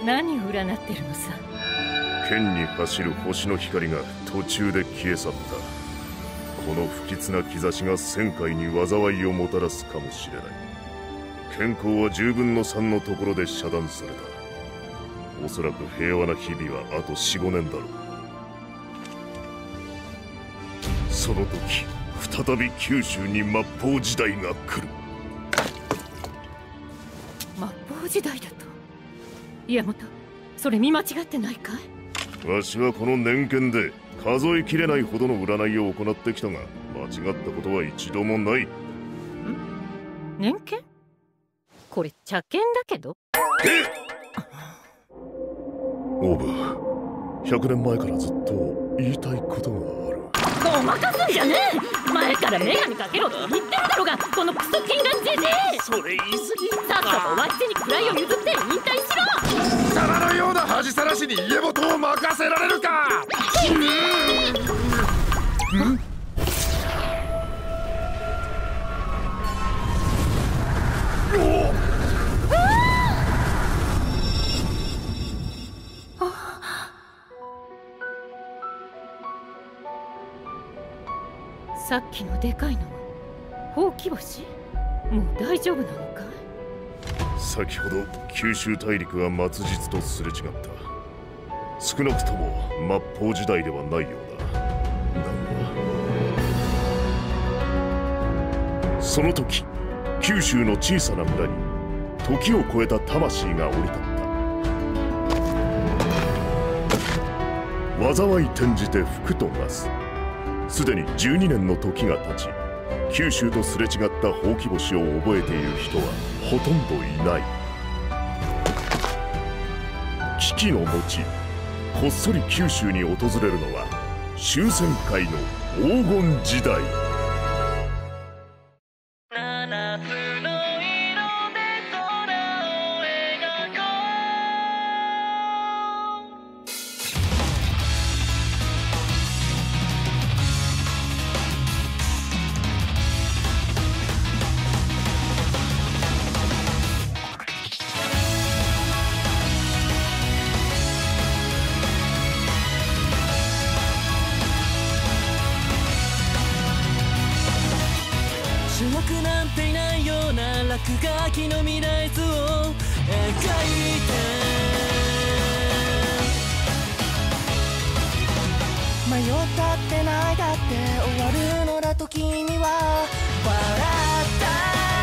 何を占ってるのさ。 剣に走る星の光が途中で消え去った。この不吉な兆しが1000回に災いをもたらすかもしれない。健康は10分の3のところで遮断された。おそらく平和な日々はあと4、5年だろう。その時再び九州に末法時代が来る。 末法時代だと。家元、それ見間違ってないかい？ わしはこの年貢で数えきれないほどの占いを行ってきたが、間違ったことは一度もない。 年貢？これ茶券だけど。 オーブ、100年前からずっと言いたいことがある。 ごまかすんじゃねえ。前から眼鏡かけろと言ってるだろうが、このクソ金眼じじい。 それ言い過ぎ。 さっさとわしに位を譲って引退しろ。 貴様のような恥さらしに家元を任せられるか。 さっきのでかいのはほうき星？もう大丈夫なのかい？ 先ほど九州大陸は末日とすれ違った。少なくとも末法時代ではないようだ。だがその時、九州の小さな村に時を超えた魂が降り立った。災い転じて福となす。すでに12年の時が経ち、九州とすれ違ったほうき星を覚えている人はほとんどいない。危機の後、こっそり九州に訪れるのは終戦界の黄金時代。 主役なんていないような落書きの未来図を描いて、迷ったって泣いたって終わるのだと君は笑った。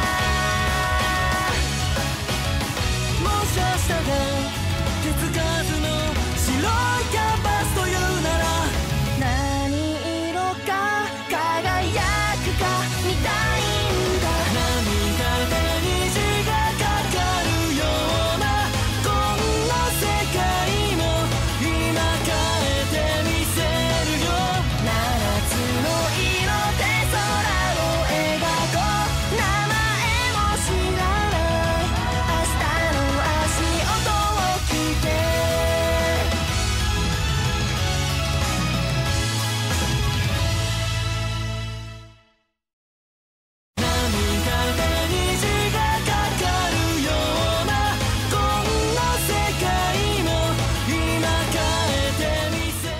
もしかしたら手つかずの白いキャンバスというなら、何色か輝くか見たいんだ。涙で虹がかかるようなこんな世界も今変えてみせるよ。7つの色で空を描こう。名前も知らない明日の足音を聞いて。涙で虹がかかるようなこんな世界も今変えてみせ。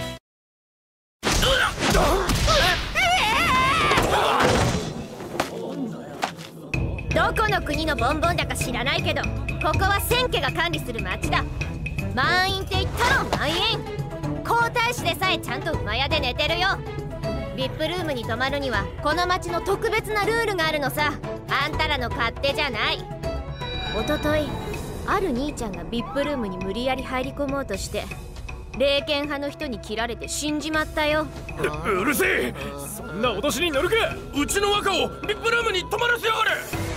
どこの国のボンボンだか知らないけど、ここは千家が管理する町だ。満員って言ったろ満員。皇太子でさえちゃんと馬屋で寝てるよ。VIP ルームに泊まるにはこの町の特別なルールがあるのさ。あんたらの勝手じゃない。おとといある兄ちゃんが VIP ルームに無理やり入り込もうとして霊剣派の人に切られて死んじまったよ。 うるせえ。そんな脅しに乗るか。うちの若をビップルームに泊まらせやがれ。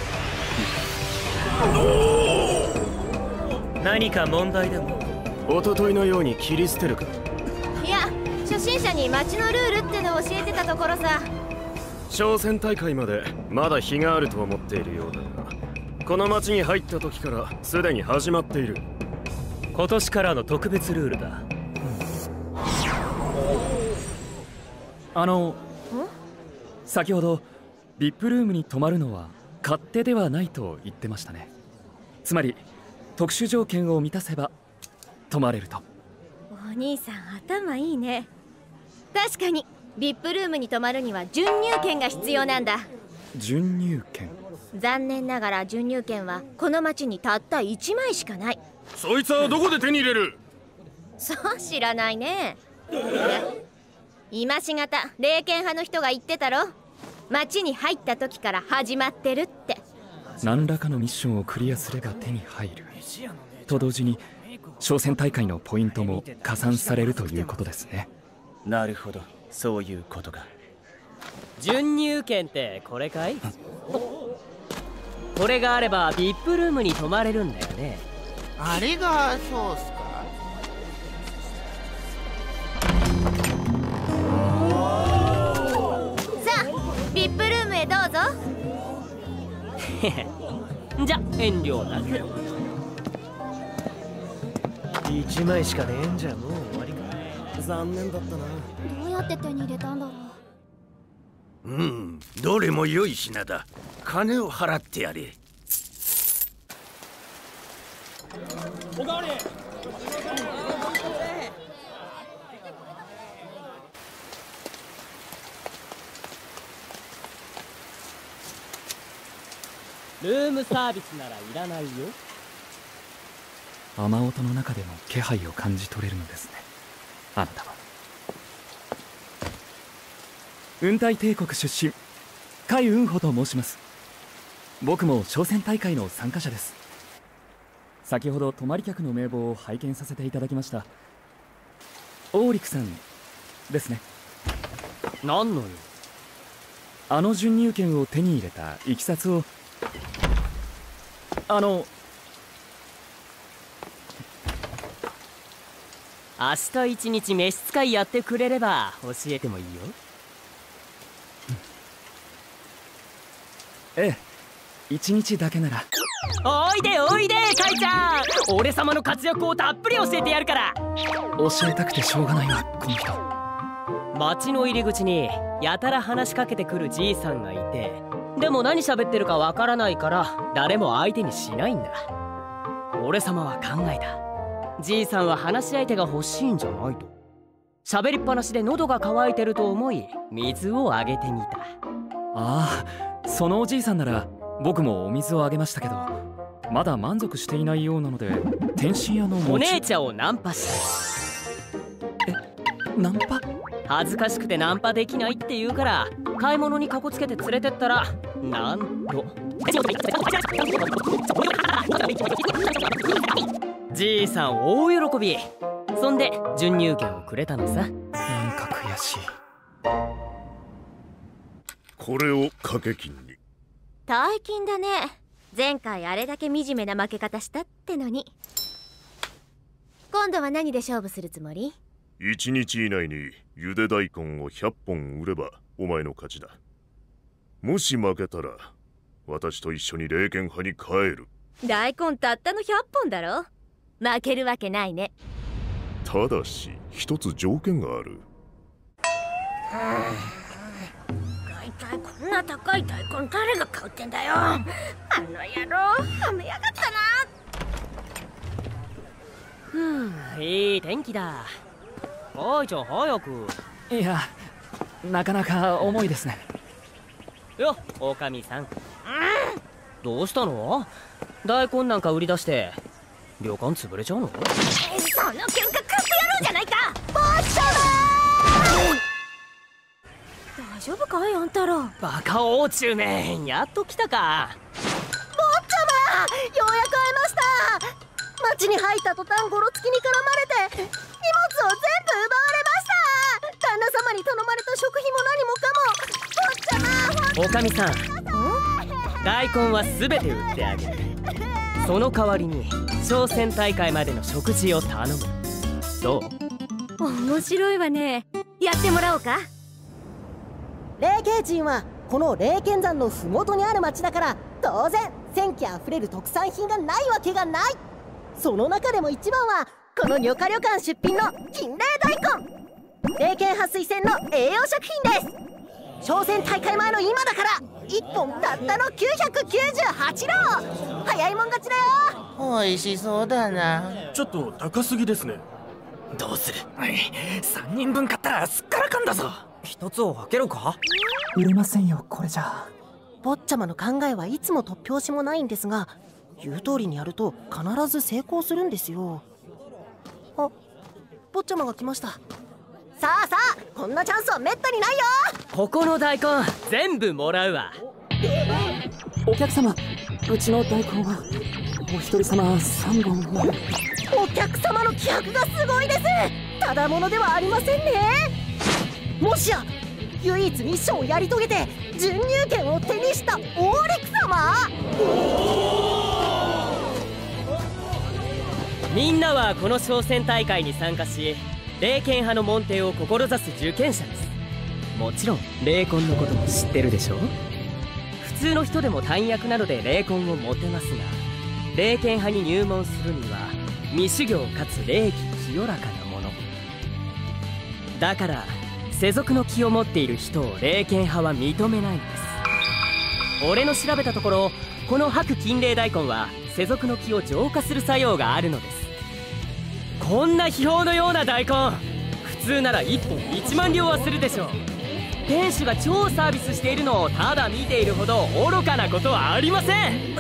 何か問題でも？一昨日のように切り捨てるか？ いや、初心者に町のルールってのを教えてたところさ。 商戦大会までまだ日があると思っているようだが、この町に入った時からすでに始まっている。今年からの特別ルールだ。先ほど VIP ルームに泊まるのは勝手ではないと言ってましたね。つまり特殊条件を満たせば泊まれると。 お兄さん頭いいね。確かに VIP ルームに泊まるには準入券が必要なんだ。 準入券？ 残念ながら準入券はこの町にたった1枚しかない。 そいつはどこで手に入れる？ そう知らないね。今しがた霊剣派の人が言ってたろ。町に入った時から始まってるって。 何らかのミッションをクリアすれば手に入ると同時に商戦大会のポイントも加算されるということですね。 なるほど、そういうことか。 準入券ってこれかい？これがあれば VIP ルームに泊まれるんだよね。 あれがそうっすか。 さあ VIP ルームへどうぞ。 じゃ遠慮なく。1枚しかねえんじゃもう終わりか。残念だったな。 どうやって手に入れたんだろう。 どれも良い品だ。金を払ってやれ。 おかわり。 ルームサービスならいらないよ。 雨音の中でも気配を感じ取れるのですね、あなたは。雲体帝国出身海雲穂と申します。僕も商戦大会の参加者です。先ほど泊まり客の名簿を拝見させていただきました。オーリクさんですね。 何のよ。 あの準入券を手に入れたいきさつを。 明日一日召使いやってくれれば教えてもいいよ。 ええ、一日だけなら。 おいでおいでカイちゃん、俺様の活躍をたっぷり教えてやるから。 教えたくてしょうがないな、この人。 町の入り口にやたら話しかけてくるじいさんがいて、でも何喋ってるかわからないから誰も相手にしないんだ。俺様は考えた。じいさんは話し相手が欲しいんじゃないと。喋りっぱなしで喉が渇いてると思い水をあげてみた。 ああ、そのおじいさんなら僕もお水をあげましたけど、まだ満足していないようなので天津屋のお姉ちゃんをナンパした。 ナンパ？ 恥ずかしくてナンパできないって言うから買い物にかこつけて連れてったら、なんとじいさん大喜び。そんで準入券をくれたのさ。 なんか悔しい。 これを掛け金に。 大金だね。前回あれだけ惨めな負け方したってのに。今度は何で勝負するつもり ？1日以内にゆで大根を100本売ればお前の勝ちだ。もし負けたら私と一緒に霊剣派に帰る。 大根たったの100本だろ。負けるわけないね。 ただし一つ条件がある。 大体こんな高い大根誰が買うってんだよ。あの野郎はめやがったな。 いい天気だ。カイちゃん早く。 いや、なかなか重いですね。 よっおかみさん、どうしたの？大根なんか売り出して旅館潰れちゃうの？ その喧嘩買ってやろうじゃないか。 ボッシャマー！大丈夫かいあんたら。 バカ王中めん、やっと来たか。 ボッチャマー、ようやく会えました。町に入った途端ゴロつきに絡まれて荷物を全部奪われました。旦那様に頼まれた食費も何もかも。ボッチャマー、 おかみさん、大根は全て売ってあげる。その代わりに商戦大会までの食事を頼む。どう？ 面白いわね。やってもらおうか。 霊剣人はこの霊剣山の麓にある町だから、当然戦機あふれる特産品がないわけがない。その中でも一番はこの旅館出品の金霊大根。霊剣派推薦の栄養食品です。 商戦大会前の今だから1本たったの998ロ。早いもん勝ちだよ。 美味しそうだな。 ちょっと高すぎですね。 どうする？3人分買ったらすっからかんだぞ。一つを分けろか？ 売れませんよ、これじゃ。 坊ちゃまの考えはいつも突拍子もないんですが、言う通りにやると必ず成功するんですよ。あ、坊ちゃまが来ました。さあさあ、こんなチャンスはめったにないよ。 ここの大根全部もらうわ。 お客様、うちの大根はお一人様3本を。 お客様の気迫がすごいです。ただものではありませんね。もしや唯一ミッションをやり遂げて準入権を手にしたオーレク様。 みんなはこの商戦大会に参加し、霊剣派の門弟を志す受験者です。もちろん霊魂のことも知ってるでしょ。普通の人でも短訳などで霊魂を持てますが、霊剣派に入門するには未修行かつ霊気清らかなものだから、世俗の気を持っている人を霊剣派は認めないんです。俺の調べたところ、この白金霊大根は世俗の気を浄化する作用があるのです。こんな秘宝のような大根、普通なら1本1万両はするでしょう。店主が超サービスしているのをただ見ているほど愚かなことはありません。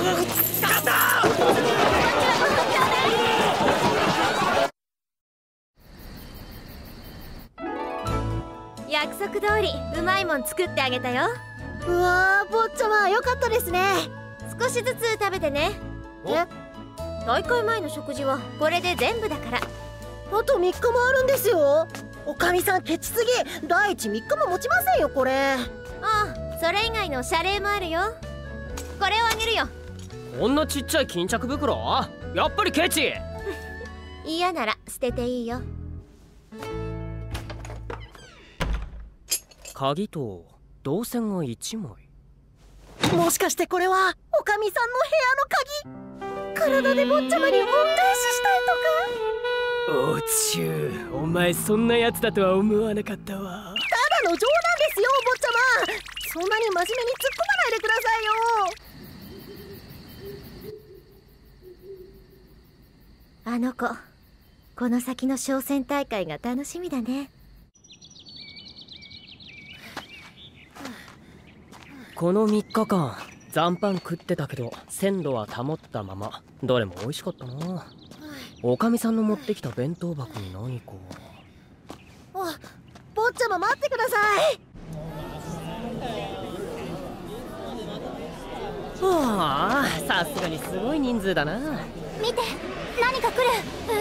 約束通りうまいもん作ってあげたよ。 うわー、坊ちゃまよかったですね。 少しずつ食べてね。え？大会前の食事はこれで全部だから。 あと3日もあるんですよ。おかみさんケチすぎ。第一3日も持ちませんよこれ。 ああ、それ以外の謝礼もあるよ。これをあげるよ。 こんなちっちゃい巾着袋？やっぱりケチ。 嫌なら捨てていいよ。 鍵と銅線が1枚。 もしかしてこれはおかみさんの部屋の鍵？体で坊ちゃまに恩返ししたいとか？ おちゅう、お前そんなやつだとは思わなかったわ。 ただの冗談ですよ坊ちゃま。そんなに真面目に突っ込まないでくださいよ。 あの子、この先の商戦大会が楽しみだね。 この3日間残飯食ってたけど鮮度は保ったまま、どれも美味しかったな。おかみさんの持ってきた弁当箱に何か。 あ、坊ちゃま待ってください。 はあ、さすがにすごい人数だな。 見て、何か来る。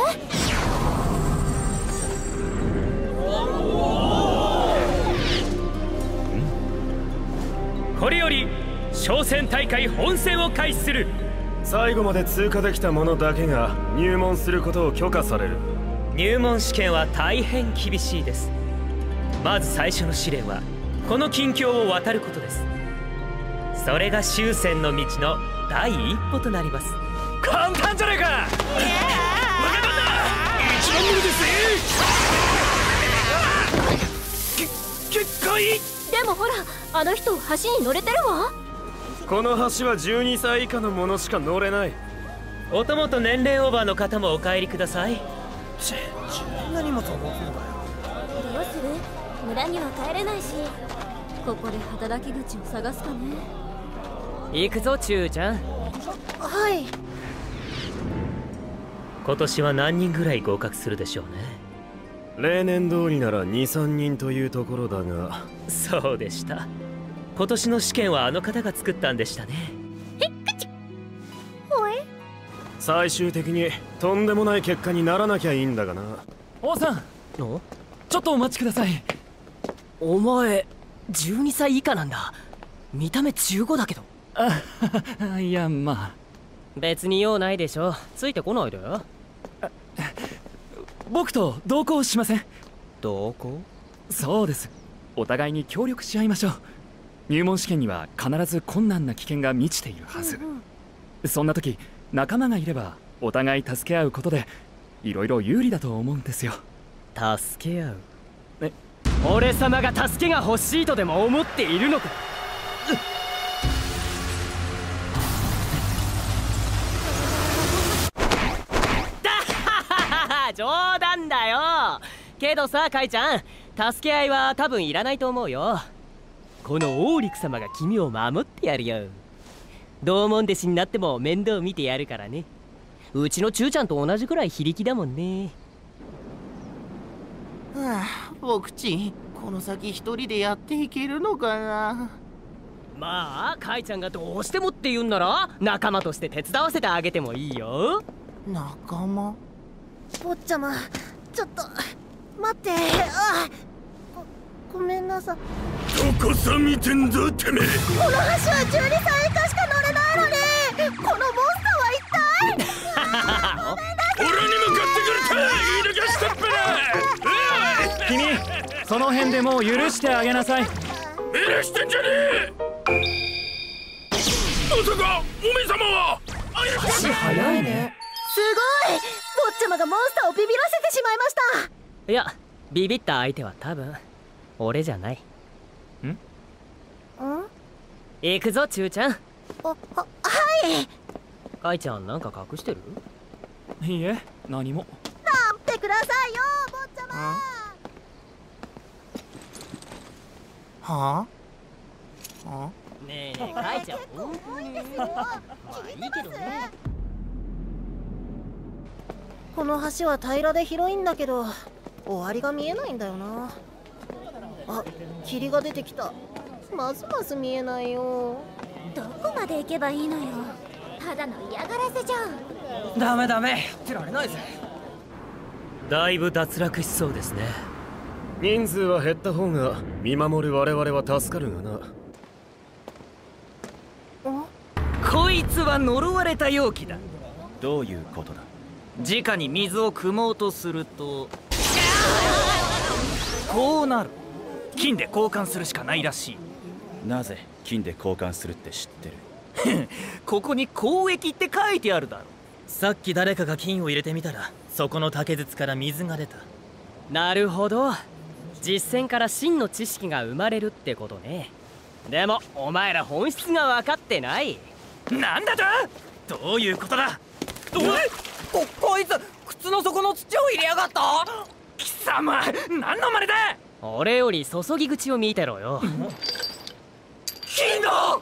これより商戦大会本戦を開始する。最後まで通過できた者だけが入門することを許可される。入門試験は大変厳しいです。まず最初の試練はこの近況を渡ることです。それが終戦の道の第一歩となります。簡単じゃねえか。わかった一番乗りです結界。 でもほら、あの人橋に乗れてるわ。 この橋は12歳以下の者しか乗れない。お供と年齢オーバーの方もお帰りください。 自分が荷物を持つのかよ。 どうする？村には帰れないし、ここで働き口を探すかね。 行くぞチューちゃん。 はい。 今年は何人ぐらい合格するでしょうね。例年通りなら 2,3 人というところだが。そうでした。今年の試験はあの方が作ったんでしたね。 ほえ？ 最終的にとんでもない結果にならなきゃいいんだがな。 王さん、ちょっとお待ちください。 お前12歳以下なんだ。見た目15だけど。 あ、いやまあ別に用ないでしょ。ついてこないで。 僕と同行しません？ 同行？ そうです。お互いに協力し合いましょう。入門試験には必ず困難な危険が満ちているはず。そんな時仲間がいればお互い助け合うことでいろいろ有利だと思うんですよ。 助け合う？ 俺様が助けが欲しいとでも思っているのか。冗談だよ。けどさ、カイちゃん、助け合いは多分いらないと思うよ。このオーリク様が君を守ってやるよ。同門弟子になっても面倒見てやるからね。うちのチューちゃんと同じくらい非力だもんね。 はあ、僕ちこの先一人でやっていけるのかな。 まあカイちゃんがどうしてもって言うんなら仲間として手伝わせてあげてもいいよ。 仲間？ 坊ちゃま、ちょっと待って。ごめんなさい。 どこさ見てんだてめえ。 この橋は12歳以下しか乗れないのに、このモンスターは一体。 俺に向かってくるか。言い抜かしたっぺな。 君、その辺でもう許してあげなさい。 許してんじゃねえ。まさかおめ様は。 足早いね。すごい。坊ちゃまがモンスターをビビらせてしまいました。 いや、ビビった相手は多分俺じゃない。行くぞ、チューちゃん。 はい。 カイちゃん、なんか隠してる？ いいえ、何も。 待ってくださいよ、坊ちゃま。 はあ？ ねえねえ、カイちゃん、本当に。まあいいけどね。 この橋は平らで広いんだけど、終わりが見えないんだよな。あ、霧が出てきた。ますます見えないよ。 どこまで行けばいいのよ。ただの嫌がらせじゃん。 ダメダメ、やってられないぜ。 だいぶ脱落しそうですね。人数は減った方が見守る我々は助かるがな。 こいつは呪われた容器だ。 どういうことだ？ 直に水を汲もうとするとこうなる。金で交換するしかないらしい。 なぜ金で交換するって知ってる？ ここに交易って書いてあるだろ。 さっき誰かが金を入れてみたら、そこの竹筒から水が出た。 なるほど、実戦から真の知識が生まれるってことね。でもお前ら本質が分かってない。 なんだと？どういうことだ？こいつ靴の底の土を入れやがった。貴様、何の真似だ？ 俺より注ぎ口を見てろよ。 金だ！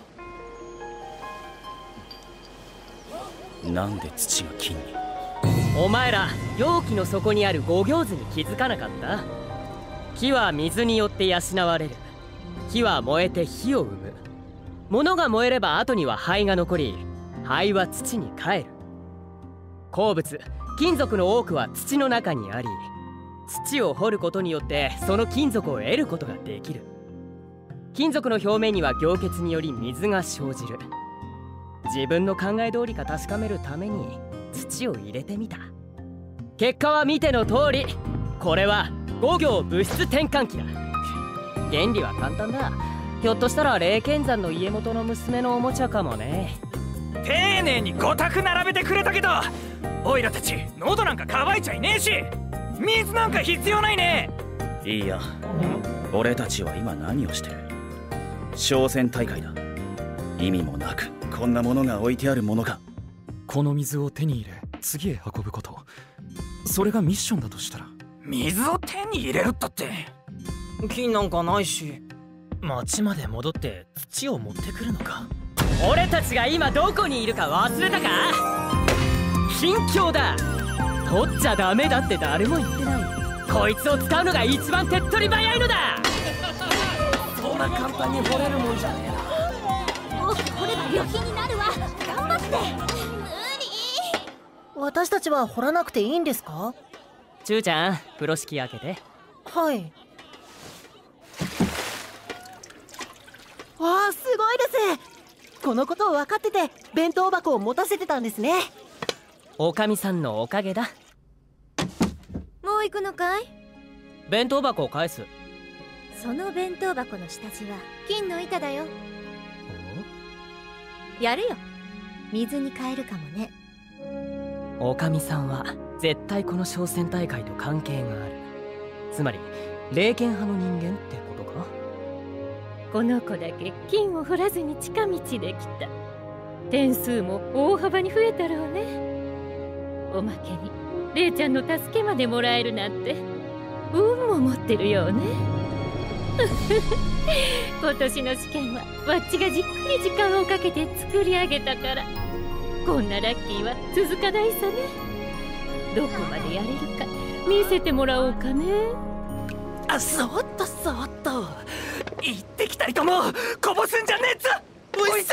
なんで土が金に？ お前ら容器の底にある五行図に気づかなかった？木は水によって養われる。木は燃えて火を生む。物が燃えれば後には灰が残り、灰は土に帰る。鉱物、金属の多くは土の中にあり、土を掘ることによってその金属を得ることができる。金属の表面には凝結により水が生じる。自分の考え通りか確かめるために土を入れてみた。結果は見ての通り、これは五行物質転換器だ。原理は簡単だ。ひょっとしたら霊剣山の家元の娘のおもちゃかもね。 丁寧に5択並べてくれたけど、オイラたち喉なんか乾いちゃいねえし、水なんか必要ないね。 いいや、俺たちは今何をしてる？商戦大会だ。意味もなくこんなものが置いてあるものか。 この水を手に入れ次へ運ぶこと、それがミッションだとしたら。 水を手に入れるったって、金なんかないし。 町まで戻って土を持ってくるのか。 俺たちが今どこにいるか忘れたか？近況だ。取っちゃダメだって誰も言ってない。こいつを使うのが一番手っ取り早いのだ。 そんな簡単に掘れるもんじゃねえな。 もう掘れば旅費になるわ。頑張って。無理。 私たちは掘らなくていいんですか？ チューちゃん、風呂敷開けて。 はい。わあ、すごいです。このことを分かってて弁当箱を持たせてたんですね。 おかみさんのおかげだ。 もう行くのかい？ 弁当箱を返す。 その弁当箱の下地は金の板だよ。やるよ。水に変えるかもね。 おかみさんは絶対この商戦大会と関係がある。つまり霊剣派の人間ってことか？ この子だけ金を掘らずに近道できた。点数も大幅に増えたろうね。おまけにレイちゃんの助けまでもらえるなんて運も持ってるようね。今年の試験はわっちがじっくり時間をかけて作り上げたから、こんなラッキーは続かないさね。どこまでやれるか見せてもらおうかね。 あ、そっとそっと。行ってきたりともこぼすんじゃねえぞ。おいっす。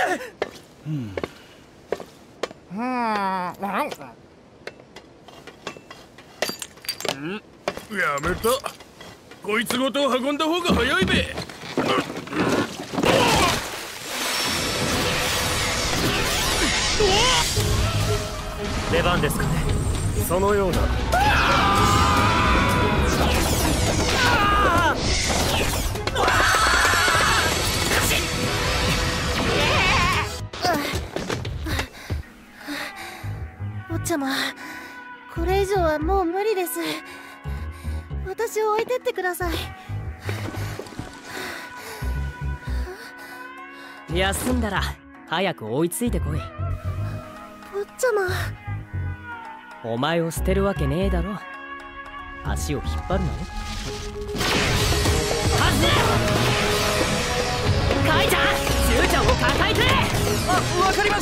やめた。こいつごと運んだ方が早いべ。 出番ですかね。そのような。 おちゃま、これ以上はもう無理です。私を置いてってください。 休んだら早く追いついてこい。 おっちゃま、 お前を捨てるわけねえだろ。足を引っ張るなよ。走れ！カイちゃん、シュウちゃんを抱えて。 あ、わかりました。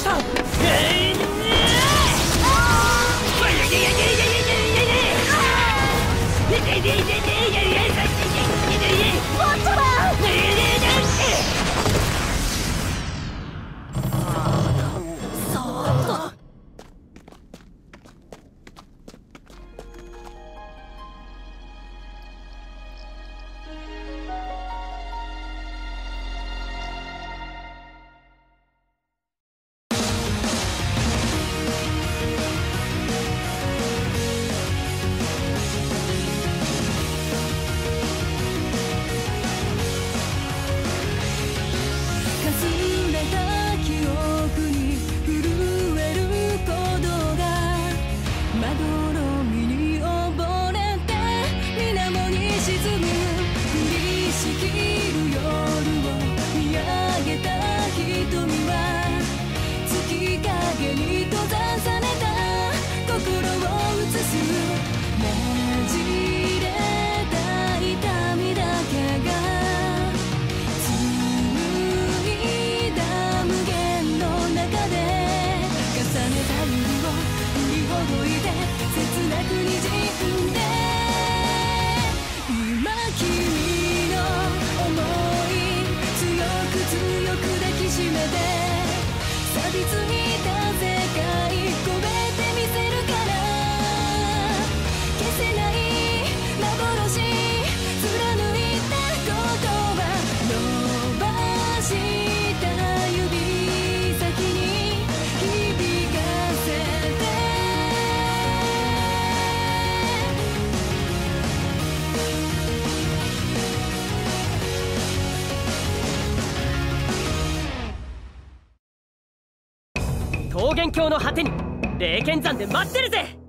桃源郷の果てに霊剣山で待ってるぜ。